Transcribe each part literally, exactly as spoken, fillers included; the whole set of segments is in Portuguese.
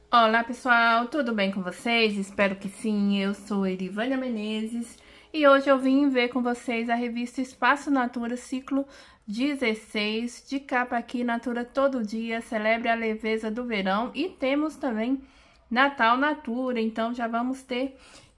Olá pessoal, tudo bem com vocês? Espero que sim, eu sou Erivânia Menezes e hoje eu vim ver com vocês a revista Espaço Natura ciclo dezesseis, de capa aqui Natura Todo Dia, celebre a leveza do verão, e temos também Natal Natura, então já vamos ter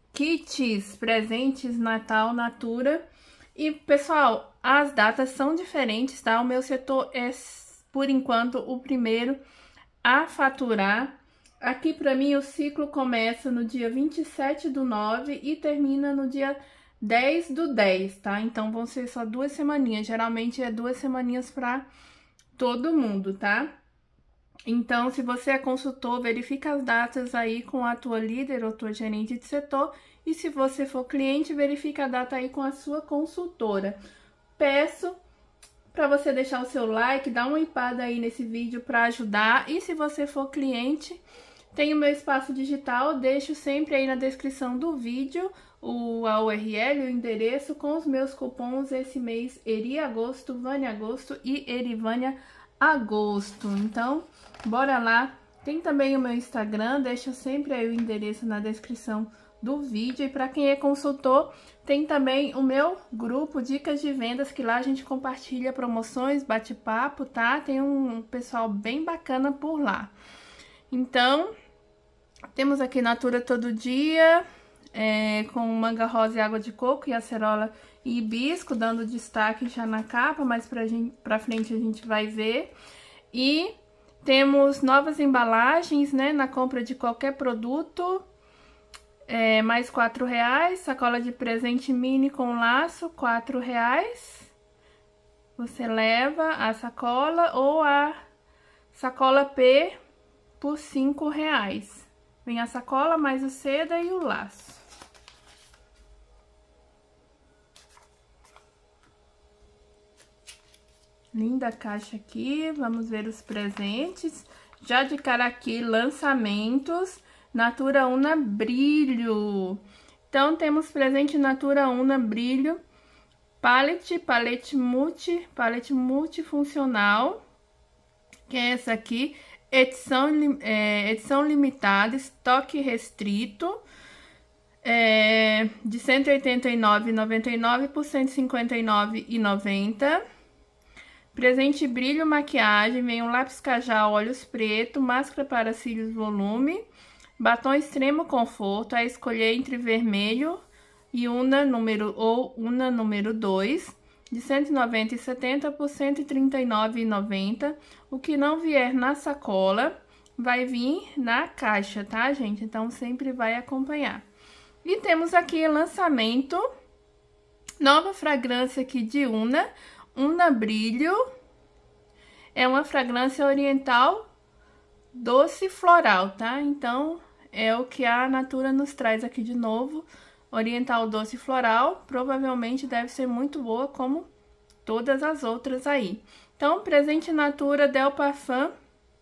kits, presentes Natal Natura. E pessoal, as datas são diferentes, tá? O meu setor é, por enquanto, o primeiro a faturar. Aqui para mim o ciclo começa no dia vinte e sete do nove e termina no dia dez do dez, tá? Então vão ser só duas semaninhas, geralmente é duas semaninhas para todo mundo, tá? Então, se você é consultor, verifica as datas aí com a tua líder ou tua gerente de setor, e se você for cliente, verifica a data aí com a sua consultora. Peço para você deixar o seu like, dar uma empada aí nesse vídeo para ajudar, e se você for cliente, tem o meu espaço digital, deixo sempre aí na descrição do vídeo o, a U R L, o endereço com os meus cupons esse mês, Eri Agosto, Vânia Agosto e Erivânia Agosto. Então, bora lá. Tem também o meu Instagram, deixo sempre aí o endereço na descrição do vídeo. E para quem é consultor, tem também o meu grupo Dicas de Vendas, que lá a gente compartilha promoções, bate-papo, tá? Tem um pessoal bem bacana por lá. Então, temos aqui Natura Todo Dia, é, com manga rosa e água de coco e acerola e hibisco, dando destaque já na capa, mas pra, gente, pra frente a gente vai ver. E temos novas embalagens, né, na compra de qualquer produto, é, mais quatro reais. Sacola de presente mini com laço, quatro reais. Você leva a sacola ou a sacola P por cinco reais. Vem a sacola, mais o seda e o laço. Linda caixa aqui, vamos ver os presentes. Já de cara aqui, lançamentos, Natura Una Brilho. Então, temos presente Natura Una Brilho, palete, palete multi, palete multifuncional, que é essa aqui. Edição, é, edição limitada, estoque restrito, é, de cento e oitenta e nove reais e noventa e nove centavos por cento e cinquenta e nove reais e noventa centavos. Presente brilho maquiagem, vem um lápis cajal olhos preto, máscara para cílios volume, batom extremo conforto, a escolher entre vermelho e Una número ou Una número dois. De cento e noventa reais e setenta centavos por cento e trinta e nove reais e noventa centavos. O que não vier na sacola vai vir na caixa, tá, gente? Então, sempre vai acompanhar. E temos aqui lançamento, nova fragrância aqui de Una, Una Brilho. É uma fragrância oriental doce floral, tá? Então, é o que a Natura nos traz aqui de novo. Oriental doce floral, provavelmente deve ser muito boa, como todas as outras aí. Então, presente Natura Del Parfum,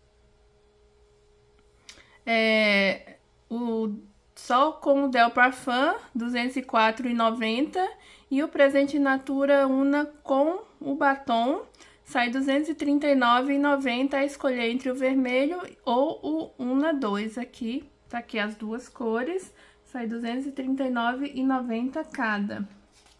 é, o só com o Del Parfum, duzentos e quatro reais e noventa centavos, e o presente Natura Una com o batom, sai duzentos e trinta e nove reais e noventa centavos, a escolher entre o vermelho ou o Una dois aqui, tá aqui as duas cores. Sai duzentos e trinta e nove reais e noventa centavos cada.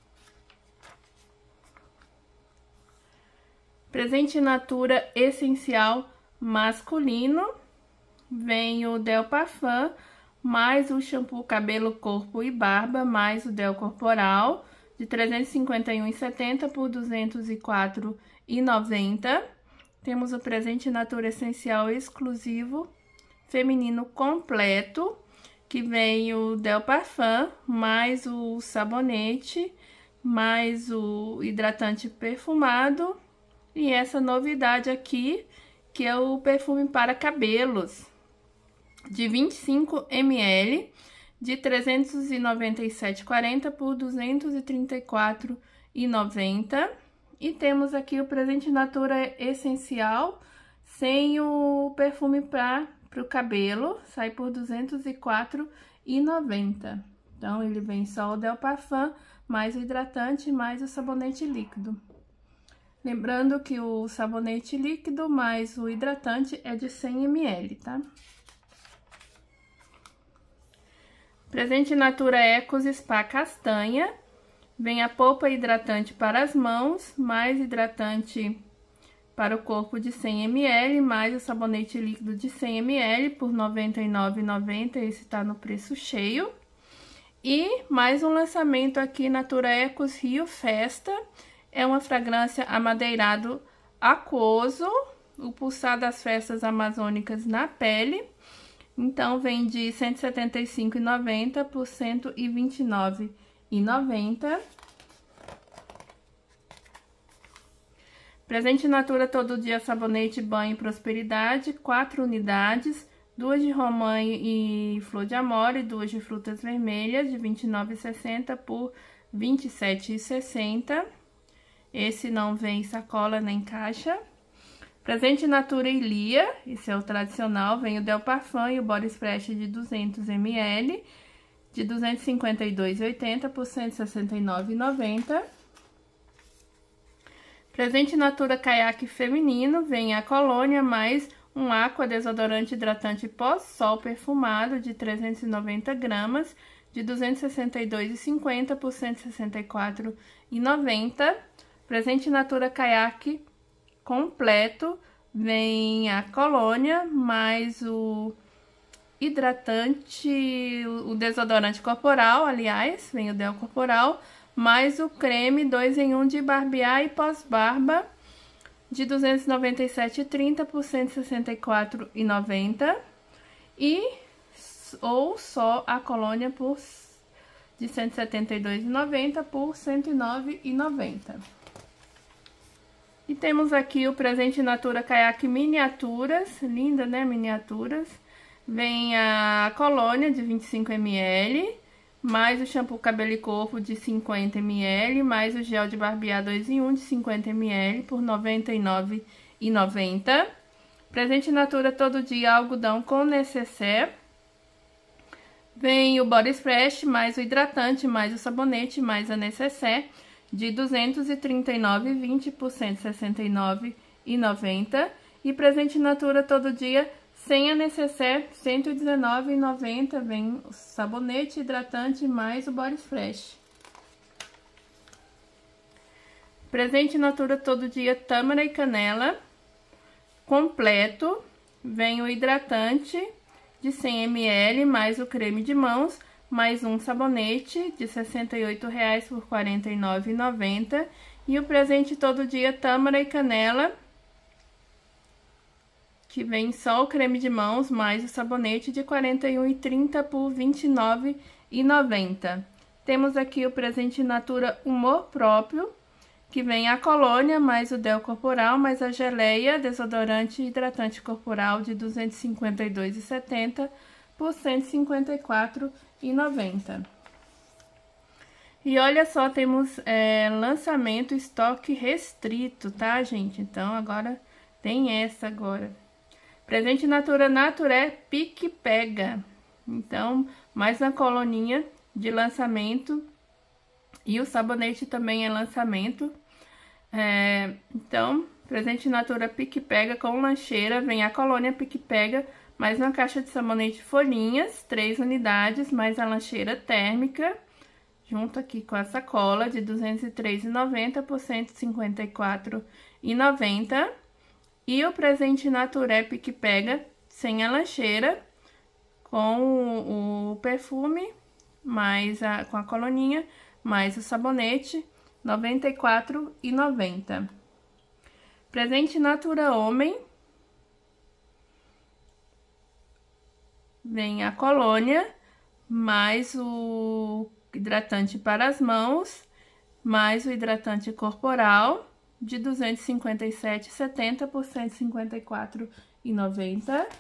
Presente Natura essencial masculino. Vem o Del Parfum, mais o shampoo cabelo, corpo e barba, mais o Del Corporal, de trezentos e cinquenta e um reais e setenta centavos por duzentos e quatro reais e noventa centavos. Temos o presente Natura essencial exclusivo feminino completo, que vem o Del Parfum, mais o sabonete, mais o hidratante perfumado, e essa novidade aqui, que é o perfume para cabelos, de vinte e cinco mililitros, de trezentos e noventa e sete reais e quarenta centavos por duzentos e trinta e quatro reais e noventa centavos. E temos aqui o presente Natura essencial, sem o perfume para o cabelo, sai por duzentos e quatro reais e noventa centavos. Então, ele vem só o Del Parfum, mais o hidratante, mais o sabonete líquido. Lembrando que o sabonete líquido mais o hidratante é de cem mililitros, tá? Presente Natura Ecos Spa Castanha. Vem a polpa hidratante para as mãos, mais hidratante para o corpo de cem mililitros, mais o sabonete líquido de cem mililitros por noventa e nove reais e noventa centavos, esse tá no preço cheio. E mais um lançamento aqui, Natura Ecos Rio Festa, é uma fragrância amadeirado aquoso, o pulsar das festas amazônicas na pele. Então, vem de cento e setenta e cinco reais e noventa centavos por cento e vinte e nove reais e noventa centavos. Presente Natura Todo Dia Sabonete Banho Prosperidade, quatro unidades, duas de romã e flor de amora e duas de frutas vermelhas, de vinte e nove reais e sessenta centavos por vinte e sete reais e sessenta centavos. Esse não vem sacola nem caixa. Presente Natura Ilia, esse é o tradicional, vem o Del Parfum e o Body Splash de duzentos mililitros, de duzentos e cinquenta e dois reais e oitenta centavos por cento e sessenta e nove reais e noventa centavos. Presente Natura Caiaque Feminino, vem a colônia mais um Aqua desodorante hidratante pós-sol perfumado de trezentos e noventa gramas, de duzentos e sessenta e dois reais e cinquenta centavos por cento e sessenta e quatro reais e noventa centavos. Presente Natura Caiaque completo, vem a colônia mais o hidratante, o desodorante corporal, aliás, vem o Del Corporal, mais o creme dois em um de barbear e pós-barba, de duzentos e noventa e sete reais e trinta centavos por cento e sessenta e quatro reais e noventa centavos, e ou só a colônia por de cento e setenta e dois reais e noventa centavos por cento e nove reais e noventa centavos. E temos aqui o Presente Natura Caiaque Miniaturas, linda, né, miniaturas. Vem a colônia de vinte e cinco mililitros, mais o shampoo cabelo e corpo de cinquenta mililitros, mais o gel de barbear dois em um de cinquenta mililitros por noventa e nove reais e noventa centavos. Presente Natura Todo Dia Algodão com necessaire. Vem o Body Splash, mais o hidratante, mais o sabonete, mais a necessaire, de duzentos e trinta e nove reais e vinte centavos por cento e sessenta e nove reais e noventa centavos. E Presente Natura Todo Dia sem a necessaire, cento e dezenove reais e noventa centavos. Vem o sabonete, hidratante, mais o Body Splash. Presente Natura Todo Dia Tâmara e Canela completo. Vem o hidratante de cem mililitros, mais o creme de mãos, mais um sabonete de sessenta e oito reais por quarenta e nove reais e noventa centavos. E o Presente Todo Dia Tâmara e Canela, que vem só o creme de mãos, mais o sabonete de quarenta e um reais e trinta centavos por vinte e nove reais e noventa centavos. Temos aqui o Presente Natura Humor Próprio, que vem a colônia, mais o Del Corporal, mais a geleia, desodorante e hidratante corporal de duzentos e cinquenta e dois reais e setenta centavos por cento e cinquenta e quatro reais e noventa centavos. E olha só, temos é, lançamento estoque restrito, tá, gente? Então, agora tem essa agora. Presente Natura Naturé Pique Pega. Então, mais na coloninha de lançamento. E o sabonete também é lançamento. É, então, Presente Natura Pique Pega com lancheira. Vem a colônia Pique Pega, mais uma caixa de sabonete folhinhas, três unidades, mais a lancheira térmica, junto aqui com a sacola de duzentos e três reais e noventa centavos por cento e cinquenta e quatro reais e noventa centavos. E o Presente Naturé Pique Pega sem a lancheira, com o, o perfume, mais a, com a coloninha, mais o sabonete, noventa e quatro reais e noventa centavos. Presente Natura Homem, vem a colônia, mais o hidratante para as mãos, mais o hidratante corporal, de duzentos e cinquenta e sete reais e setenta centavos por cento e cinquenta e quatro reais e noventa centavos.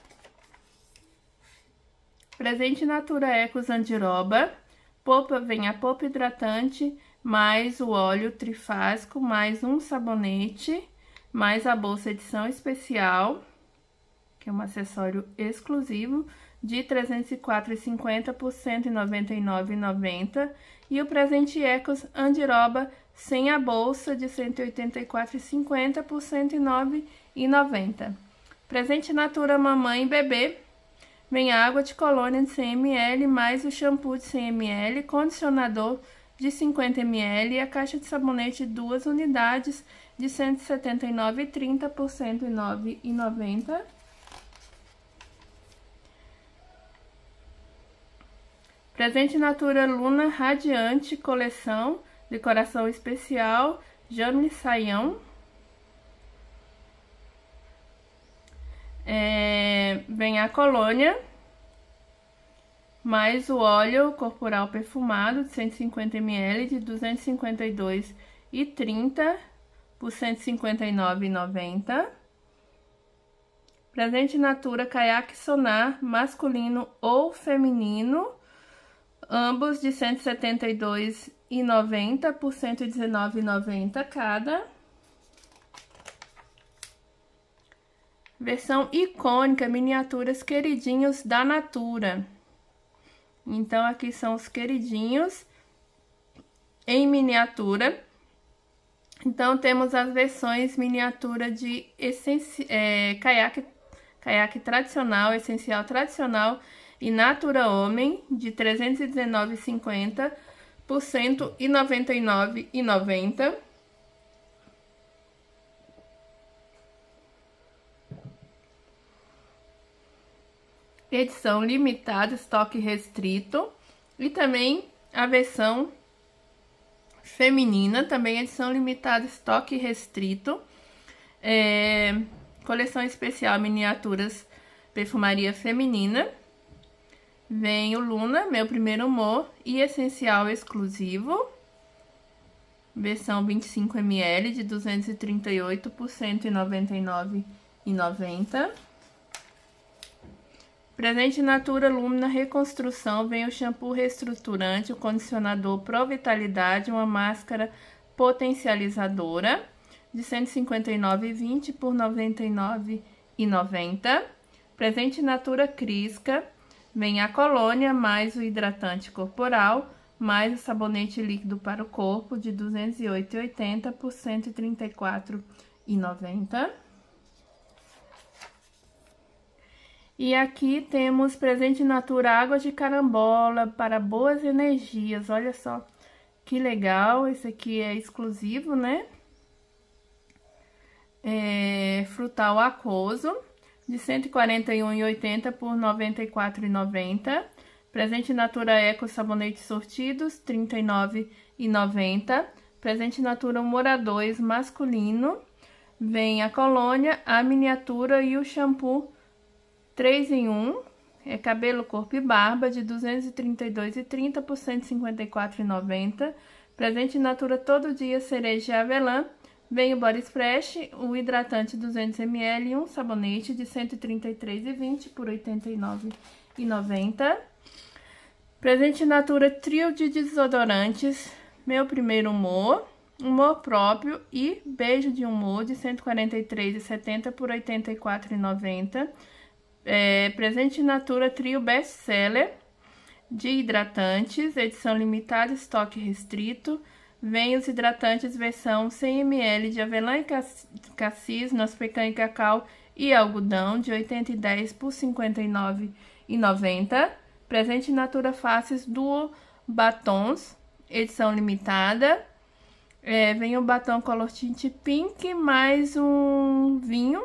Presente Natura Ecos Andiroba, polpa, vem a polpa hidratante, mais o óleo trifásico, mais um sabonete, mais a bolsa edição especial, que é um acessório exclusivo, de trezentos e quatro reais e cinquenta centavos por cento e noventa e nove reais e noventa centavos. E o Presente Ecos Andiroba sem a bolsa, de cento e oitenta e quatro reais e cinquenta centavos por cento e nove reais e noventa centavos. Presente Natura Mamãe e Bebê, Vem a água de colônia de cem mililitros, mais o shampoo de cem mililitros, condicionador de cinquenta mililitros e a caixa de sabonete duas unidades de cento e setenta e nove reais e trinta centavos por cento e nove reais e noventa centavos. Presente Natura Luna Radiante Coleção Decoração Especial Jamle Saião. É, vem a colônia, mais o óleo corporal perfumado de cento e cinquenta mililitros de duzentos e cinquenta e dois reais e trinta centavos por cento e cinquenta e nove reais e noventa centavos. Presente Natura Caiaque Sonar masculino ou feminino, ambos de cento e setenta e dois reais e noventa centavos por cento e dezenove reais e noventa centavos cada. Versão icônica, miniaturas queridinhos da Natura. Então, aqui são os queridinhos em miniatura. Então, temos as versões miniatura de essenci... é, caiaque, caiaque tradicional, essencial tradicional e Natura Homem, de trezentos e dezenove reais e cinquenta centavos por cento e noventa e nove reais e noventa centavos. Edição limitada, estoque restrito. E também a versão feminina, também edição limitada, estoque restrito. É, coleção especial miniaturas perfumaria feminina. Vem o Luna, Meu Primeiro Amor e essencial exclusivo. Versão vinte e cinco mililitros de duzentos e trinta e oito por cento e noventa e nove reais e noventa centavos. Presente Natura Lumina Reconstrução, vem o shampoo reestruturante, o condicionador Pro Vitalidade, uma máscara potencializadora de cento e cinquenta e nove reais e vinte centavos por noventa e nove reais e noventa centavos. Presente Natura Crisca, vem a colônia, mais o hidratante corporal, mais o sabonete líquido para o corpo de duzentos e oito reais e oitenta centavos por cento e trinta e quatro reais e noventa centavos. E aqui temos Presente Natura Água de Carambola para boas energias. Olha só que legal. Esse aqui é exclusivo, né? É, frutal aquoso de cento e quarenta e um reais e oitenta centavos por noventa e quatro reais e noventa centavos. Presente Natura Eco Sabonete Sortidos, trinta e nove reais e noventa centavos. Presente Natura Humor dois masculino. Vem a colônia, a miniatura e o shampoo três em um, é cabelo, corpo e barba, de duzentos e trinta e dois reais e trinta centavos por cento e cinquenta e quatro reais e noventa centavos. Presente Natura Todo Dia Cereja e Avelã. Vem o Body Splash, o hidratante duzentos mililitros e um sabonete de cento e trinta e três reais e vinte centavos por oitenta e nove reais e noventa centavos. Presente Natura Trio de Desodorantes, Meu Primeiro Humor, Humor Próprio e Beijo de Humor, de cento e quarenta e três reais e setenta centavos por oitenta e quatro reais e noventa centavos. É, Presente Natura Trio Best Seller de hidratantes, edição limitada, estoque restrito. Vem os hidratantes versão cem mililitros de avelã e cassis, noz pecan e cacau e algodão, de oitenta e dez por cinquenta e nove reais e noventa centavos. Presente Natura Faces Duo Batons, edição limitada. É, vem o batom Color Tint Pink mais um vinho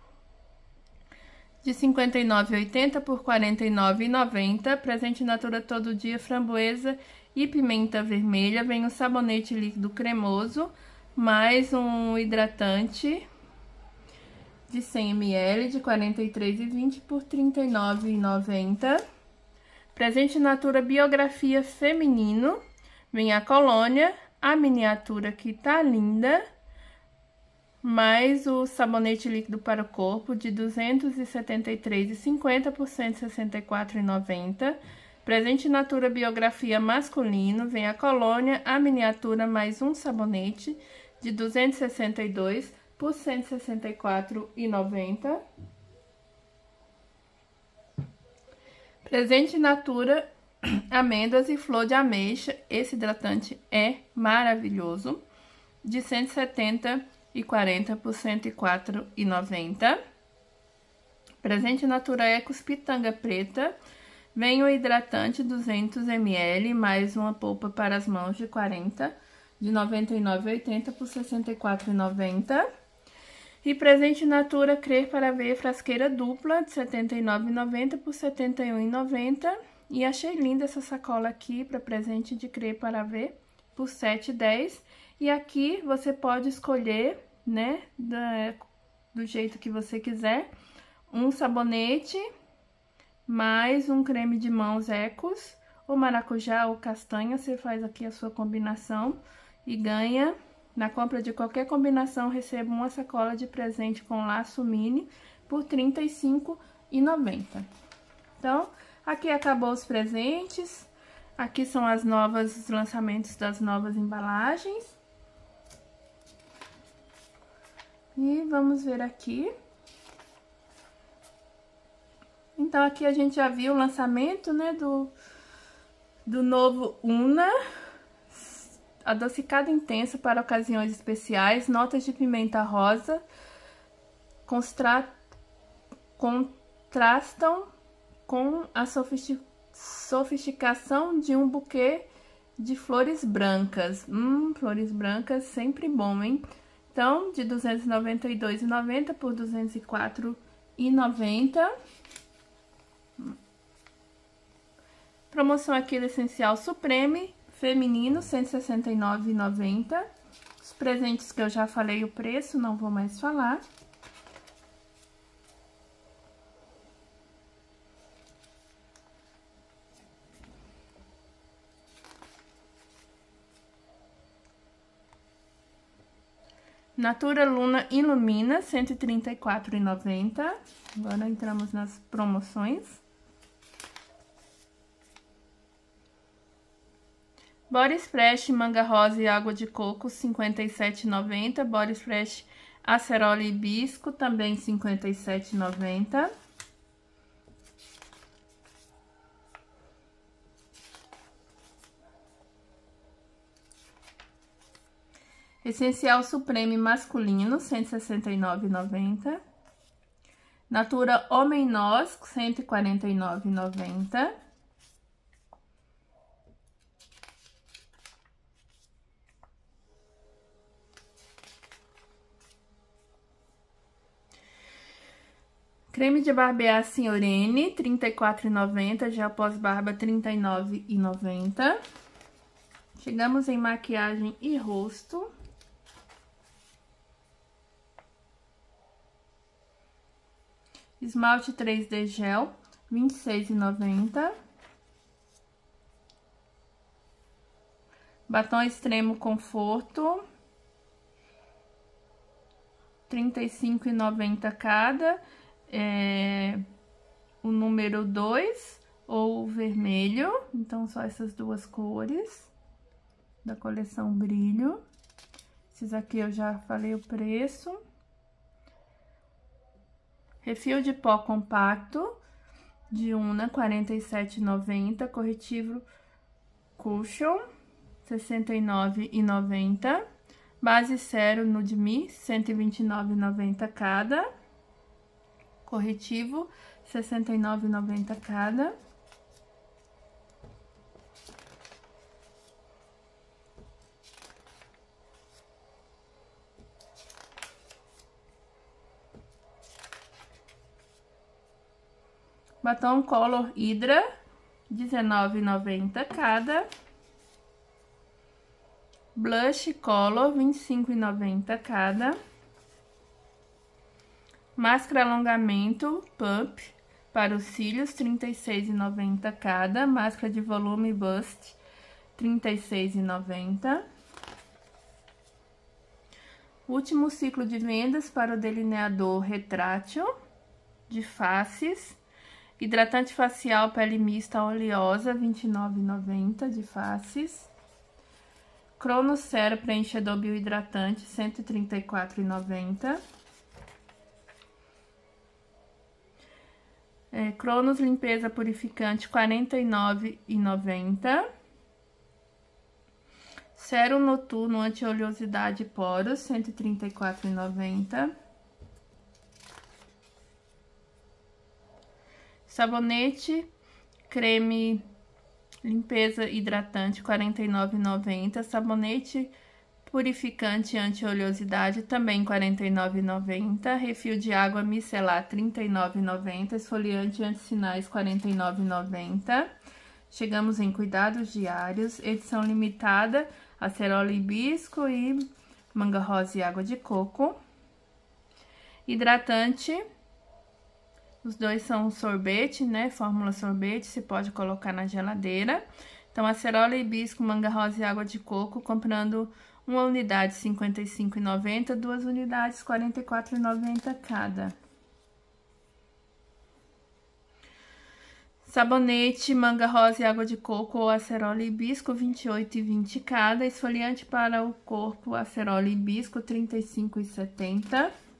de cinquenta e nove reais e oitenta centavos por quarenta e nove reais e noventa centavos. Presente Natura Todo Dia Framboesa e Pimenta Vermelha. Vem o sabonete líquido cremoso, mais um hidratante de cem mililitros de quarenta e três reais e vinte centavos por trinta e nove reais e noventa centavos. Presente Natura Biografia Feminino. Vem a colônia, a miniatura que tá linda, mais o sabonete líquido para o corpo de duzentos e setenta e três reais e cinquenta centavos por cento e sessenta e quatro reais e noventa centavos. Presente Natura Biografia Masculino, vem a colônia, a miniatura mais um sabonete de duzentos e sessenta e dois reais por cento e sessenta e quatro reais e noventa centavos. Presente Natura Amêndoas e Flor de Ameixa, esse hidratante é maravilhoso, de cento e setenta reais e quarenta centavos por cento e quatro reais e noventa centavos. Presente Natura Ecos Pitanga Preta. Vem o hidratante duzentos mililitros, mais uma polpa para as mãos de quarenta, de noventa e nove reais e oitenta centavos por sessenta e quatro reais e noventa centavos. E presente Natura Crer para Ver frasqueira dupla, de setenta e nove reais e noventa centavos por setenta e um reais e noventa centavos. E achei linda essa sacola aqui para presente de Crer para Ver, por sete reais e dez centavos. E aqui você pode escolher, né, da, do jeito que você quiser, um sabonete, mais um creme de mãos Ecos, ou maracujá ou castanha, você faz aqui a sua combinação e ganha, na compra de qualquer combinação, receba uma sacola de presente com laço mini por trinta e cinco reais e noventa centavos. Então, aqui acabou os presentes, aqui são as novas, os lançamentos das novas embalagens. E vamos ver aqui. Então, aqui a gente já viu o lançamento, né, do, do novo Una, adocicado intenso para ocasiões especiais, notas de pimenta rosa, constra, contrastam com a sofistic, sofisticação de um buquê de flores brancas. Hum, flores brancas sempre bom, hein? Então, de duzentos e noventa e dois reais e noventa centavos por duzentos e quatro reais e noventa centavos. Promoção aqui do Essencial Supreme feminino, cento e sessenta e nove reais e noventa centavos. Os presentes que eu já falei o preço, não vou mais falar. Natura Luna Ilumina, cento e trinta e quatro reais e noventa centavos. Agora entramos nas promoções. Body Splash Manga Rosa e Água de Coco, cinquenta e sete reais e noventa centavos. Body Splash Acerola e Hibisco, também cinquenta e sete reais e noventa centavos. Essencial Supreme Masculino, cento e sessenta e nove reais e noventa centavos. Natura Homem Nós, cento e quarenta e nove reais e noventa centavos. Creme de barbear Senhorine, trinta e quatro reais e noventa centavos, gel pós-barba, trinta e nove reais e noventa centavos. Chegamos em maquiagem e rosto. Esmalte três D Gel, vinte e seis reais e noventa centavos. Batom Extremo Conforto, trinta e cinco reais e noventa centavos cada. É, o número dois ou o vermelho, então só essas duas cores da coleção Brilho. Esses aqui eu já falei o preço. Refil de pó compacto de Una, quarenta e sete reais e noventa centavos. Corretivo Cushion, sessenta e nove reais e noventa centavos. Base Zero Nude Me, cento e vinte e nove reais e noventa centavos cada. Corretivo, sessenta e nove reais e noventa centavos cada. Batom Color Hydra, dezenove reais e noventa centavos cada. Blush Color, vinte e cinco reais e noventa centavos cada. Máscara Alongamento Pump para os cílios, trinta e seis reais e noventa centavos cada. Máscara de volume Bust, trinta e seis reais e noventa centavos. Último ciclo de vendas para o delineador retrátil de faces. Hidratante facial pele mista oleosa, vinte e nove reais e noventa centavos de faces. Cronos Cera preenchedor biohidratante, cento e trinta e quatro reais e noventa centavos. É, Cronos Limpeza Purificante, quarenta e nove reais e noventa centavos. Sérum Noturno Anti-oleosidade Poros, cento e trinta e quatro reais e noventa centavos. Sabonete, creme limpeza hidratante, quarenta e nove reais e noventa centavos. Sabonete purificante anti-oleosidade, também quarenta e nove reais e noventa centavos. Refil de água micelar, trinta e nove reais e noventa centavos. Esfoliante anti-sinais, quarenta e nove reais e noventa centavos. Chegamos em cuidados diários, edição limitada, acerola hibisco e manga rosa e água de coco. Hidratante, os dois são sorvete, né? Fórmula sorvete, você pode colocar na geladeira. Então, acerola hibisco, manga rosa e água de coco, comprando uma unidade cinquenta e cinco reais e noventa centavos, duas unidades quarenta e quatro reais e noventa centavos cada. Sabonete, manga rosa e água de coco ou acerola hibisco, vinte e oito reais e vinte centavos cada. Esfoliante para o corpo, acerola hibisco, trinta e cinco reais e setenta centavos.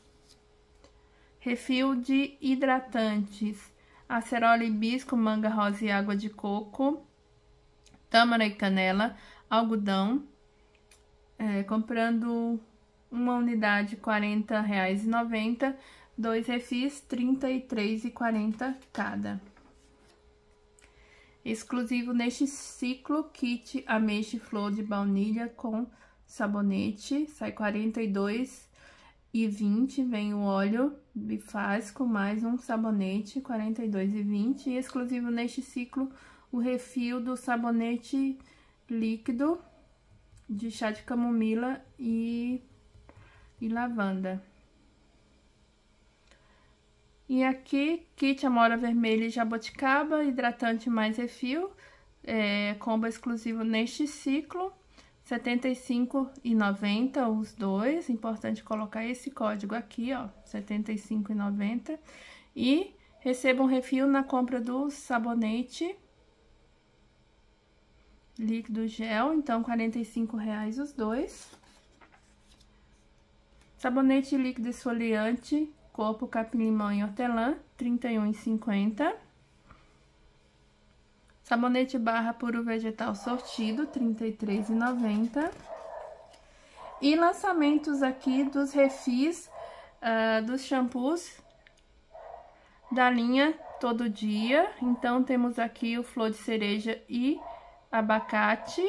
Refil de hidratantes, acerola hibisco, manga rosa e água de coco, tâmara e canela, algodão. É, comprando uma unidade, quarenta reais e noventa centavos, dois refis, trinta e três reais e quarenta centavos cada. Exclusivo neste ciclo, kit ameixa e flor de baunilha com sabonete, sai quarenta e dois reais e vinte centavos, vem o óleo bifásico mais um sabonete, quarenta e dois reais e vinte centavos, e exclusivo neste ciclo, o refil do sabonete líquido de chá de camomila e, e lavanda. E aqui, kit amora vermelha e jabuticaba, hidratante mais refil, é, combo exclusivo neste ciclo, setenta e cinco reais e noventa centavos os dois, importante colocar esse código aqui, ó, setenta e cinco reais e noventa centavos, e receba um refil na compra do sabonete líquido gel, então quarenta e cinco reais os dois. Sabonete líquido esfoliante, corpo, capim-limão e hortelã, trinta e um reais e cinquenta centavos. Sabonete barra puro vegetal sortido, trinta e três reais e noventa centavos. E lançamentos aqui dos refis uh, dos shampoos da linha Todo Dia. Então, temos aqui o flor de cereja e abacate,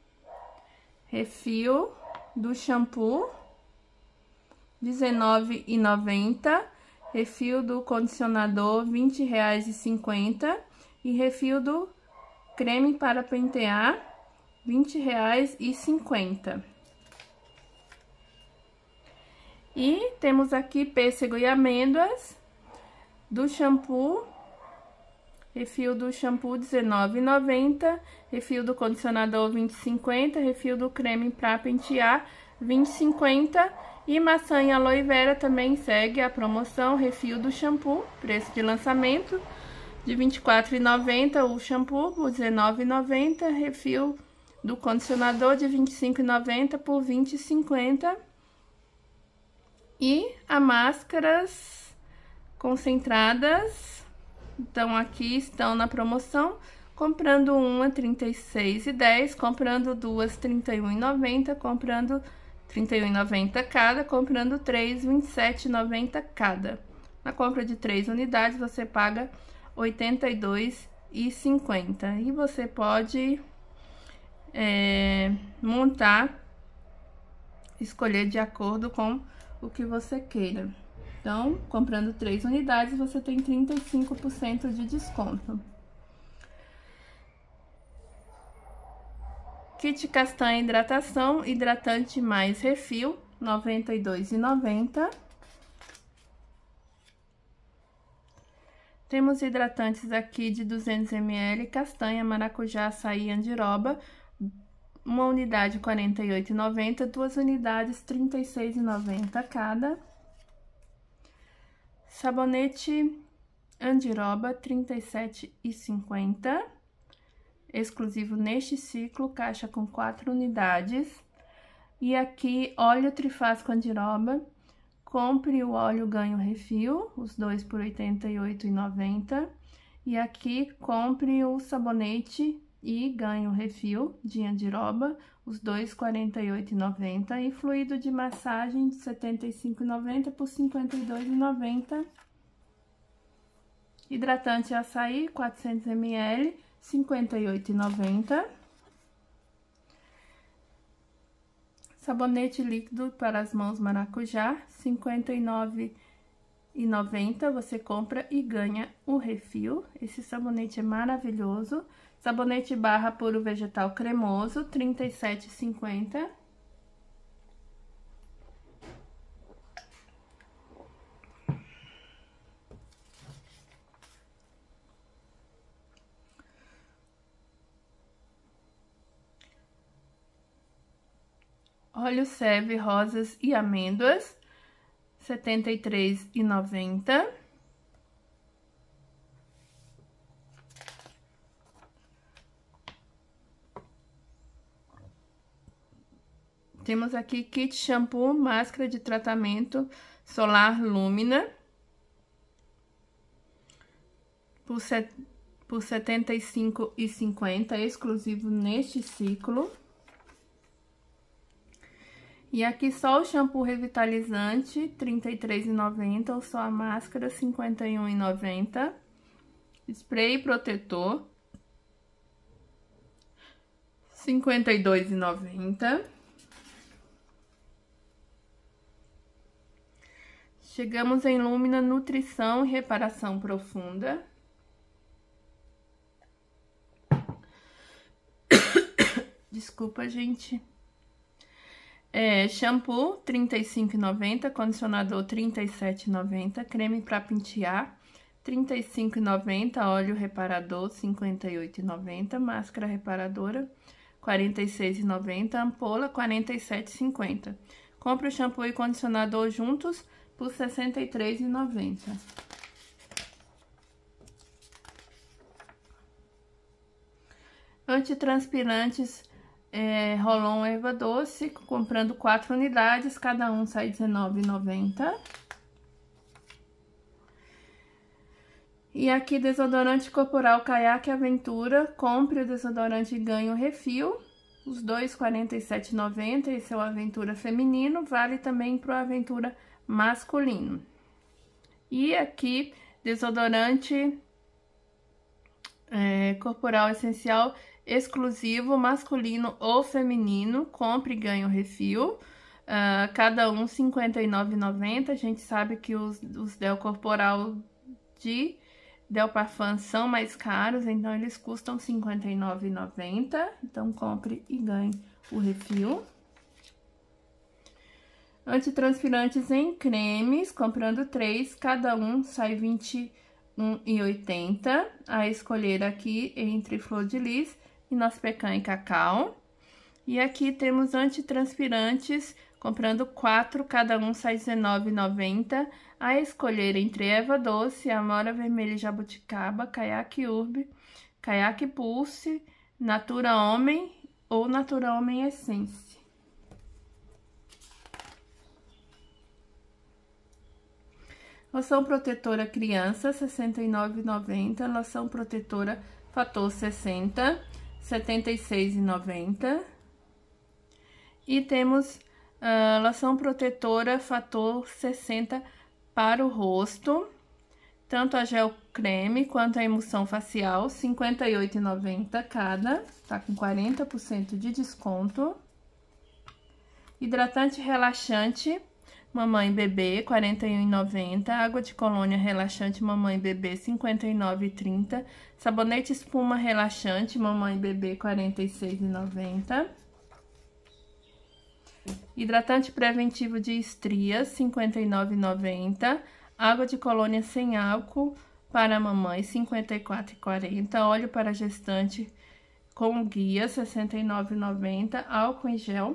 refil do shampoo, dezenove reais e noventa centavos, refil do condicionador, vinte reais e cinquenta centavos, e refil do creme para pentear, vinte reais e cinquenta centavos. E temos aqui pêssego e amêndoas do shampoo, refil do shampoo dezenove reais e noventa centavos, refil do condicionador vinte e cinquenta centavos, refil do creme para pentear vinte e cinquenta centavos, e maçã e aloe vera também segue a promoção, refil do shampoo, preço de lançamento de vinte e quatro reais e noventa centavos o shampoo por dezenove reais e noventa centavos, refil do condicionador de vinte e cinco reais e noventa centavos por vinte reais e cinquenta centavos. E as máscaras concentradas, então aqui estão na promoção, comprando uma trinta e seis reais e dez centavos, comprando duas trinta e um reais e noventa centavos, comprando trinta e um reais e noventa centavos cada, comprando três vinte e sete reais e noventa centavos cada. Na compra de três unidades você paga oitenta e dois reais e cinquenta centavos. E você pode é, montar, escolher de acordo com o que você queira. Então, comprando três unidades, você tem trinta e cinco por cento de desconto. Kit castanha hidratação, hidratante mais refil, noventa e dois reais e noventa centavos. Temos hidratantes aqui de duzentos mililitros, castanha, maracujá, açaí, andiroba, uma unidade quarenta e oito reais e noventa centavos, duas unidades trinta e seis reais e noventa centavos cada. Sabonete andiroba, trinta e sete reais e cinquenta centavos, exclusivo neste ciclo, caixa com quatro unidades. E aqui, óleo trifásico andiroba, compre o óleo, ganhe o refil, os dois por oitenta e oito reais e noventa centavos. E aqui, compre o sabonete e ganhe o refil de andiroba, os dois quarenta e oito reais e noventa centavos. E fluido de massagem de setenta e cinco reais e noventa centavos por cinquenta e dois reais e noventa centavos. Hidratante açaí, quatrocentos mililitros, cinquenta e oito reais e noventa centavos. Sabonete líquido para as mãos maracujá, cinquenta e nove reais e noventa centavos. Você compra e ganha o refil. Esse sabonete é maravilhoso. Sabonete barra puro vegetal cremoso, trinta e sete reais e cinquenta centavos. Óleo Seve rosas e amêndoas, setenta e três reais e noventa centavos. Temos aqui kit shampoo, máscara de tratamento solar Lumina, por, set, por setenta e cinco reais e cinquenta centavos, exclusivo neste ciclo. E aqui só o shampoo revitalizante, trinta e três reais e noventa centavos, ou só a máscara, cinquenta e um reais e noventa centavos. Spray protetor, cinquenta e dois reais e noventa centavos. Chegamos em Lumina Nutrição e Reparação Profunda. Desculpa, gente. É, shampoo, trinta e cinco reais e noventa centavos, condicionador, trinta e sete reais e noventa centavos, creme para pentear, trinta e cinco reais e noventa centavos, óleo reparador, cinquenta e oito reais e noventa centavos, máscara reparadora, quarenta e seis reais e noventa centavos, ampola, quarenta e sete reais e cinquenta centavos. Compre o shampoo e condicionador juntos por sessenta e três reais e noventa centavos. Antitranspirantes é, Rolon Erva Doce, comprando quatro unidades, cada um sai dezenove reais e noventa centavos. E aqui desodorante corporal Caiaque Aventura, compre o desodorante e ganhe o refil. Os dois quarenta e sete reais e noventa centavos, esse é o Aventura feminino, vale também para o Aventura masculino. E aqui, desodorante é, corporal essencial exclusivo, masculino ou feminino, compre e ganhe o refil. Uh, cada um cinquenta e nove reais e noventa centavos. A gente sabe que os, os Del Corporal de Del Parfum são mais caros, então eles custam cinquenta e nove reais e noventa centavos. Então, compre e ganhe o refil. Antitranspirantes em cremes, comprando três, cada um sai vinte e um reais e oitenta centavos. A escolher aqui entre Flor de Lis e Noz Pecan e Cacau. E aqui temos antitranspirantes, comprando quatro, cada um sai dezenove reais e noventa centavos. A escolher entre Erva Doce, Amora Vermelha e Jabuticaba, Caiaque Urbe, Caiaque Pulse, Natura Homem ou Natura Homem Essence. Loção protetora criança, sessenta e nove reais e noventa centavos. Loção protetora fator sessenta, setenta e seis reais e noventa centavos. E temos uh, loção protetora fator sessenta para o rosto, tanto a gel creme quanto a emulsão facial, cinquenta e oito reais e noventa centavos cada, tá com quarenta por cento de desconto. Hidratante relaxante Mamãe Bebê, quarenta e um reais e noventa centavos. Água de colônia relaxante Mamãe Bebê, cinquenta e nove reais e trinta centavos. Sabonete espuma relaxante Mamãe Bebê, quarenta e seis reais e noventa centavos. Hidratante preventivo de estrias, cinquenta e nove reais e noventa centavos. Água de colônia sem álcool para mamãe, cinquenta e quatro reais e quarenta centavos. Óleo para gestante com guia, sessenta e nove reais e noventa centavos. Álcool em gel,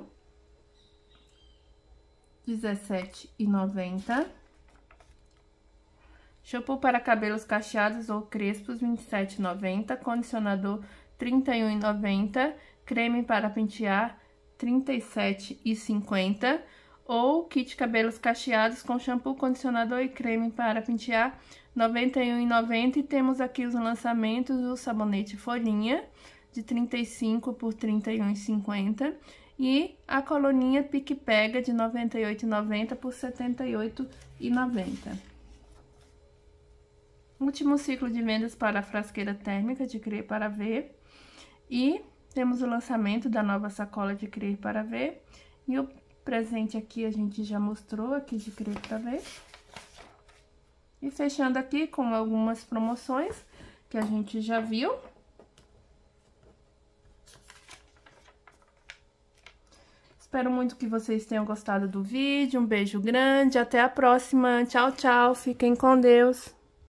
dezessete reais e noventa centavos. Shampoo para cabelos cacheados ou crespos, vinte e sete reais e noventa centavos. Condicionador, trinta e um reais e noventa centavos. Creme para pentear, trinta e sete reais e cinquenta centavos. Ou kit cabelos cacheados com shampoo, condicionador e creme para pentear, noventa e um reais e noventa centavos. E temos aqui os lançamentos do sabonete Folhinha, de trinta e cinco por trinta e um reais e cinquenta centavos. E a coloninha Pique Pega, de noventa e oito reais e noventa centavos por setenta e oito reais e noventa centavos. Último ciclo de vendas para a frasqueira térmica de Crer para Ver. E temos o lançamento da nova sacola de Crer para Ver. E o presente aqui a gente já mostrou aqui de Crer para Ver. E fechando aqui com algumas promoções que a gente já viu. Espero muito que vocês tenham gostado do vídeo. Um beijo grande, até a próxima. Tchau, tchau. Fiquem com Deus.